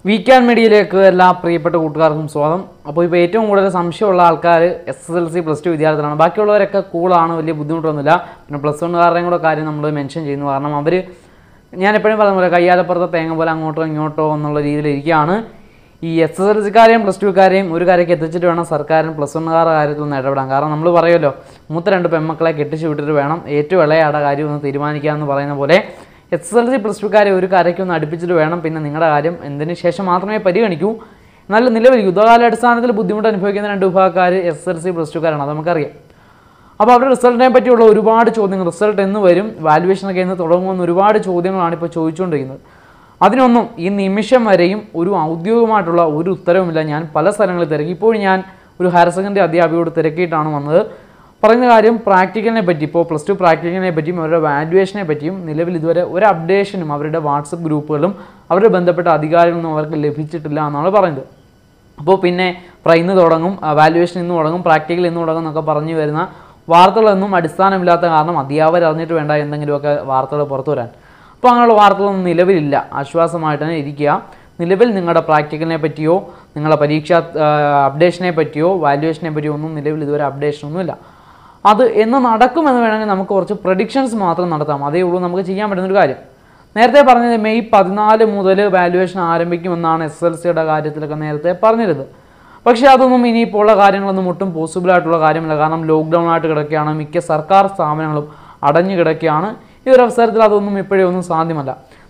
വീക്കാൻ മീഡിയയിലേക്ക് എല്ലാ പ്രിയപ്പെട്ട കൂട്ടുകാർക്കും സ്വാഗതം. അപ്പോൾ ഇപ്പോൾ ഏറ്റവും കൂടുതൽ സംശയമുള്ള ആൾക്കാർ SSLC +2 വിദ്യാർത്ഥികളാണ്. ബാക്കിയുള്ളവരൊക്കെ കൂളാണ്, വലിയ ബുദ്ധിമുട്ടൊന്നുമില്ല. പിന്നെ +1കാരുടെയും കൂടെ കാര്യം നമ്മൾ മെൻഷൻ ചെയ്യുന്നു. കാരണം അവർ ഞാൻ എപ്പോഴും പറഞ്ഞ പോലെ കയ്യാലപ്പുറത്തെ തേങ്ങ പോലെ അങ്ങോട്ടോ ഇങ്ങോട്ടോ എന്നുള്ള രീതിയിലിരിക്കുകയാണ്. ഈ SSLCക്കാരെയും +2കാരെയും ഒരു കാര്യക്ക് എത്തിച്ചിട്ട് വേണം സർക്കാരിന് +1കാരുടെ കാര്യത്തിലൊന്ന് ഇടപെടാൻ. കാരണം നമ്മൾ പറയുമല്ലോ, മൂത്ത 2 പെൺമക്കളെ കെട്ടിച്ചു വിട്ടിട്ട് വേണം ഏറ്റവും ഇളയാടെ കാര്യം ഒന്ന് തീരുമാനിക്കാമെന്ന് പറയുന്ന പോലെ SSLC +2കാരെ ഒരു കരയ്ക്കൊന്ന് അടുപ്പിച്ചിട്ട് വേണം പിന്നെ നിങ്ങളുടെ കാര്യം എന്തിനു ശേഷം മാത്രമേ പരിഗണിക്കൂ. നല്ല നിലവിൽ യുദ്ധകാലാടിസ്ഥാനത്തിൽ ബുദ്ധിമുട്ട് അനുഭവിക്കുന്ന 2 വിഭാഗക്കാർ SSLC +2കാരാണ്, അത് നമുക്കറിയാം. അപ്പോൾ അവരുടെ റിസൾട്ടിനെ പറ്റിയുള്ള ഒരുപാട് ചോദ്യങ്ങൾ, റിസൾട്ട് എന്ന് വരും, വാല്യുവേഷനൊക്കെ എന്ന് തുടങ്ങുമെന്ന് ഒരുപാട് ചോദ്യങ്ങളാണ് ഇപ്പോൾ ചോദിച്ചുകൊണ്ടിരിക്കുന്നത്. അതിനൊന്നും ഈ നിമിഷം വരെയും ഒരു ഔദ്യോഗികമായിട്ടുള്ള ഒരു ഉത്തരവുമില്ല. ഞാൻ പല സ്ഥലങ്ങളിൽ തിരക്കി. ഇപ്പോൾ ഞാൻ ഒരു ഹയർ സെക്കൻഡറി അധ്യാപികയോട് തിരക്കിയിട്ടാണ് വന്നത്. പറയുന്ന കാര്യം പ്രാക്ടിക്കലിനെ പറ്റി, ഇപ്പോൾ +2 പ്രാക്ടിക്കലിനെ പറ്റിയും അവരുടെ വാല്യുവേഷനെ പറ്റിയും നിലവിൽ ഇതുവരെ ഒരു അപ്ഡേഷനും അവരുടെ വാട്സപ്പ് ഗ്രൂപ്പുകളും അവരുടെ ബന്ധപ്പെട്ട അധികാരികളൊന്നും അവർക്ക് ലഭിച്ചിട്ടില്ല എന്നാണ് പറയുന്നത്. അപ്പോൾ പിന്നെ ഇന്ന് തുടങ്ങും, വാല്യുവേഷൻ ഇന്ന് തുടങ്ങും, പ്രാക്ടിക്കൽ ഇന്ന് തുടങ്ങും എന്നൊക്കെ പറഞ്ഞു വരുന്ന വാർത്തകളൊന്നും അടിസ്ഥാനമില്ലാത്ത കാരണം അധ്യാപകർ അറിഞ്ഞിട്ട് വേണ്ട എന്തെങ്കിലുമൊക്കെ വാർത്തകൾ പുറത്തു വരാൻ. അപ്പോൾ അങ്ങനെയുള്ള വാർത്തകളൊന്നും നിലവിലില്ല. ആശ്വാസമായിട്ട് തന്നെ ഇരിക്കുക. നിലവിൽ നിങ്ങളുടെ പ്രാക്ടിക്കലിനെ പറ്റിയോ നിങ്ങളുടെ പരീക്ഷാ അപ്ഡേഷനെ പറ്റിയോ വാല്യുവേഷനെ പറ്റിയോ ഒന്നും നിലവിൽ ഇതുവരെ അപ്ഡേഷനൊന്നുമില്ല. അത് എന്ന് നടക്കുമെന്ന് വേണമെങ്കിൽ നമുക്ക് കുറച്ച് പ്രഡിക്ഷൻസ് മാത്രം നടത്താം. അതേ ഉള്ളൂ നമുക്ക് ചെയ്യാൻ പറ്റുന്നൊരു കാര്യം. നേരത്തെ പറഞ്ഞത് മെയ് 14 മുതൽ വാല്യുവേഷൻ ആരംഭിക്കുമെന്നാണ് SSLCയുടെ കാര്യത്തിലൊക്കെ നേരത്തെ പറഞ്ഞിരുന്നത്. പക്ഷേ അതൊന്നും ഇനിയിപ്പോൾ ഉള്ള കാര്യങ്ങളൊന്നും ഒട്ടും പോസിബിളായിട്ടുള്ള കാര്യമില്ല. കാരണം ലോക്ക്ഡൗൺ ആയിട്ട് കിടക്കുകയാണ്, മിക്ക സർക്കാർ സ്ഥാപനങ്ങളും അടഞ്ഞു കിടക്കുകയാണ്. ഈ ഒരു അവസരത്തിൽ അതൊന്നും ഇപ്പോഴേ ഒന്നും സാധ്യമല്ല.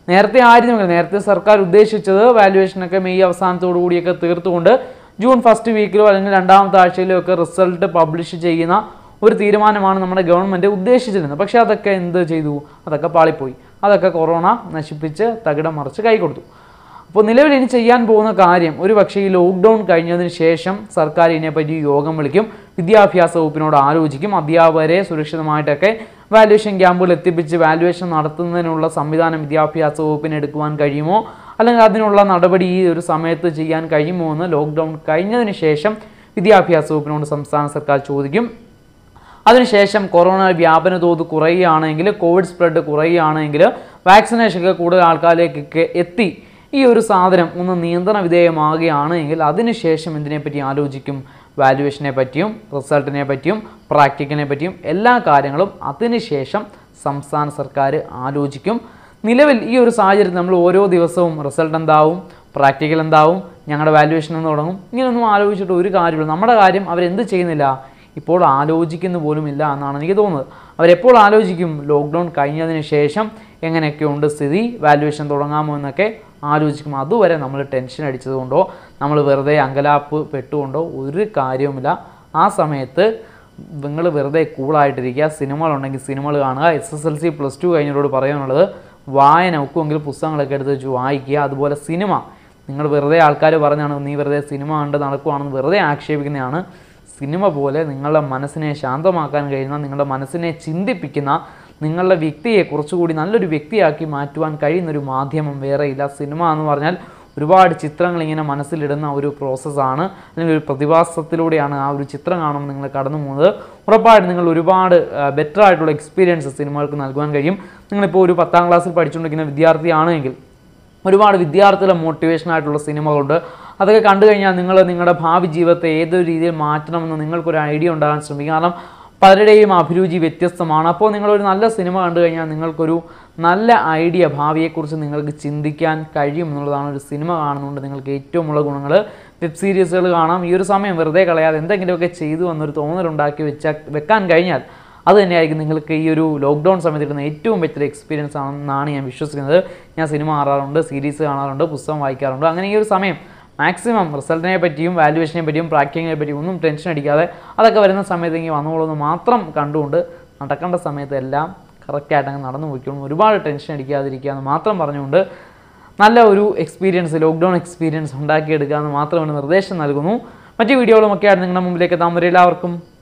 നേരത്തെ സർക്കാർ ഉദ്ദേശിച്ചത് വാല്യുവേഷനൊക്കെ മെയ് അവസാനത്തോടു കൂടിയൊക്കെ തീർത്തുകൊണ്ട് ജൂൺ ഫസ്റ്റ് വീക്കിലോ അല്ലെങ്കിൽ രണ്ടാമത്തെ ആഴ്ചയിലോ ഒക്കെ റിസൾട്ട് പബ്ലിഷ് ചെയ്യുന്ന ഒരു തീരുമാനമാണ് നമ്മുടെ ഗവൺമെൻറ് ഉദ്ദേശിച്ചിരുന്നത്. പക്ഷേ അതൊക്കെ എന്ത് ചെയ്തു? അതൊക്കെ പാളിപ്പോയി. അതൊക്കെ കൊറോണ നശിപ്പിച്ച് തകിടം മറിച്ച് കൈ കൊടുത്തു. അപ്പോൾ നിലവിൽ ഇനി ചെയ്യാൻ പോകുന്ന കാര്യം, ഒരു പക്ഷേ ഈ ലോക്ക്ഡൗൺ കഴിഞ്ഞതിന് ശേഷം സർക്കാർ ഇതിനെപ്പറ്റി യോഗം വിളിക്കും, വിദ്യാഭ്യാസ വകുപ്പിനോട് ആലോചിക്കും, അധ്യാപകരെ സുരക്ഷിതമായിട്ടൊക്കെ വാല്യുവേഷൻ ക്യാമ്പുകൾ എത്തിപ്പിച്ച് വാല്യുവേഷൻ നടത്തുന്നതിനുള്ള സംവിധാനം വിദ്യാഭ്യാസ വകുപ്പിന് എടുക്കുവാൻ കഴിയുമോ, അല്ലെങ്കിൽ അതിനുള്ള നടപടി ഈ ഒരു സമയത്ത് ചെയ്യാൻ കഴിയുമോ എന്ന് ലോക്ക്ഡൗൺ കഴിഞ്ഞതിന് ശേഷം വിദ്യാഭ്യാസ വകുപ്പിനോട് സംസ്ഥാന സർക്കാർ ചോദിക്കും. അതിനുശേഷം കൊറോണ വ്യാപന തോത് കുറയുകയാണെങ്കിൽ, കോവിഡ് സ്പ്രെഡ് കുറയുകയാണെങ്കിൽ, വാക്സിനേഷനൊക്കെ കൂടുതൽ ആൾക്കാരിലേക്കൊക്കെ എത്തി ഈ ഒരു സാധനം ഒന്ന് നിയന്ത്രണ വിധേയമാകുകയാണെങ്കിൽ അതിനുശേഷം ഇതിനെപ്പറ്റി ആലോചിക്കും. വാല്യുവേഷനെ പറ്റിയും റിസൾട്ടിനെ പറ്റിയും പ്രാക്ടിക്കലിനെ പറ്റിയും എല്ലാ കാര്യങ്ങളും അതിനുശേഷം സംസ്ഥാന സർക്കാർ ആലോചിക്കും. നിലവിൽ ഈ ഒരു സാഹചര്യത്തിൽ നമ്മൾ ഓരോ ദിവസവും റിസൾട്ട് എന്താവും, പ്രാക്ടിക്കൽ എന്താവും, ഞങ്ങളുടെ വാല്യുവേഷൻ എന്ന് തുടങ്ങും, ഇങ്ങനെയൊന്നും ആലോചിച്ചിട്ട് ഒരു കാര്യമില്ല. നമ്മുടെ കാര്യം അവരെന്ത് ചെയ്യുന്നില്ല, ഇപ്പോൾ ആലോചിക്കുന്ന പോലും ഇല്ല എന്നാണ് എനിക്ക് തോന്നുന്നത്. അവരെപ്പോൾ ആലോചിക്കും? ലോക്ക്ഡൗൺ കഴിഞ്ഞതിന് ശേഷം എങ്ങനെയൊക്കെയുണ്ട് സ്ഥിതി, വാല്യുവേഷൻ തുടങ്ങാമോ എന്നൊക്കെ ആലോചിക്കും. അതുവരെ നമ്മൾ ടെൻഷൻ അടിച്ചതുകൊണ്ടോ നമ്മൾ വെറുതെ അങ്കലാപ്പ് പെട്ടുകൊണ്ടോ ഒരു കാര്യവുമില്ല. ആ സമയത്ത് നിങ്ങൾ വെറുതെ കൂളായിട്ടിരിക്കുക. സിനിമകളുണ്ടെങ്കിൽ സിനിമകൾ കാണുക. SSLC +2 കഴിഞ്ഞവരോട് പറയാനുള്ളത്, വായന ഒക്കുമെങ്കിൽ പുസ്തകങ്ങളൊക്കെ എടുത്ത് വെച്ച് വായിക്കുക. അതുപോലെ സിനിമ, നിങ്ങൾ വെറുതെ ആൾക്കാർ പറഞ്ഞാണ് നീ വെറുതെ സിനിമ കണ്ട് നടക്കുവാണെന്ന് വെറുതെ ആക്ഷേപിക്കുന്നതാണ്. സിനിമ പോലെ നിങ്ങളുടെ മനസ്സിനെ ശാന്തമാക്കാൻ കഴിയുന്ന, നിങ്ങളുടെ മനസ്സിനെ ചിന്തിപ്പിക്കുന്ന, നിങ്ങളുടെ വ്യക്തിയെ കുറച്ചുകൂടി നല്ലൊരു വ്യക്തിയാക്കി മാറ്റുവാൻ കഴിയുന്നൊരു മാധ്യമം വേറെയില്ല. സിനിമ എന്ന് പറഞ്ഞാൽ ഒരുപാട് ചിത്രങ്ങൾ ഇങ്ങനെ മനസ്സിലിടുന്ന ഒരു പ്രോസസ്സാണ്, അല്ലെങ്കിൽ ഒരു പ്രതിഭാസത്തിലൂടെയാണ് ആ ഒരു ചിത്രം കാണുമ്പോൾ നിങ്ങൾ കടന്നു പോകുന്നത്. ഉറപ്പായിട്ടും നിങ്ങൾ ഒരുപാട് ബെറ്റർ ആയിട്ടുള്ള എക്സ്പീരിയൻസ് സിനിമകൾക്ക് നൽകുവാൻ കഴിയും. നിങ്ങളിപ്പോൾ ഒരു 10ാം ക്ലാസ്സിൽ പഠിച്ചുകൊണ്ടിരിക്കുന്ന വിദ്യാർത്ഥിയാണെങ്കിൽ ഒരുപാട് വിദ്യാർത്ഥികളുടെ മോട്ടിവേഷനായിട്ടുള്ള സിനിമകളുണ്ട്. അതൊക്കെ കണ്ടു കഴിഞ്ഞാൽ നിങ്ങളുടെ ഭാവി ജീവിതത്തെ ഏതൊരു രീതിയിൽ മാറ്റണമെന്ന് നിങ്ങൾക്കൊരു ഐഡിയ ഉണ്ടാകാൻ ശ്രമിക്കും. കാരണം പലരുടെയും അഭിരുചി വ്യത്യസ്തമാണ്. അപ്പോൾ നിങ്ങളൊരു നല്ല സിനിമ കണ്ടു കഴിഞ്ഞാൽ നിങ്ങൾക്കൊരു നല്ല ഐഡിയ, ഭാവിയെക്കുറിച്ച് നിങ്ങൾക്ക് ചിന്തിക്കാൻ കഴിയും എന്നുള്ളതാണ് ഒരു സിനിമ കാണുന്നതുകൊണ്ട് നിങ്ങൾക്ക് ഏറ്റവും ഉള്ള ഗുണങ്ങൾ. വെബ് സീരീസുകൾ കാണാം. ഈ ഒരു സമയം വെറുതെ കളയാതെ എന്തെങ്കിലുമൊക്കെ ചെയ്തു എന്നൊരു തോന്നലുണ്ടാക്കി വെക്കാൻ കഴിഞ്ഞാൽ അത് തന്നെയായിരിക്കും നിങ്ങൾക്ക് ഈ ഒരു ലോക്ക്ഡൗൺ സമയത്ത് കിട്ടുന്ന ഏറ്റവും ബെറ്റർ എക്സ്പീരിയൻസ് ആണെന്നാണ് ഞാൻ വിശ്വസിക്കുന്നത്. ഞാൻ സിനിമ കാണാറുണ്ട്, സീരീസ് കാണാറുണ്ട്, പുസ്തകം വായിക്കാറുണ്ട്. അങ്ങനെ ഈ ഒരു സമയം മാക്സിമം റിസൾട്ടിനെ പറ്റിയും വാല്യുവേഷനെ പറ്റിയും പ്രാക്ടിക്കലിനെ പറ്റിയും ഒന്നും ടെൻഷൻ അടിക്കാതെ അതൊക്കെ വരുന്ന സമയത്ത് ഇങ്ങനെ വന്നോളൂന്ന് മാത്രം കണ്ടുകൊണ്ട് നടക്കേണ്ട സമയത്ത് എല്ലാം കറക്റ്റായിട്ട് അങ്ങ് നടന്നു പോയിക്കോളും. ഒരുപാട് ടെൻഷൻ അടിക്കാതിരിക്കുക എന്ന് മാത്രം പറഞ്ഞുകൊണ്ട് നല്ല ഒരു എക്സ്പീരിയൻസ്, ലോക്ക്ഡൗൺ എക്സ്പീരിയൻസ് ഉണ്ടാക്കിയെടുക്കുക എന്ന് മാത്രമാണ് നിർദ്ദേശം നൽകുന്നു. മറ്റു വീഡിയോകളുമൊക്കെ ആയിട്ട് നിങ്ങളുടെ മുമ്പിലേക്ക് എത്താൻ വരെ എല്ലാവർക്കും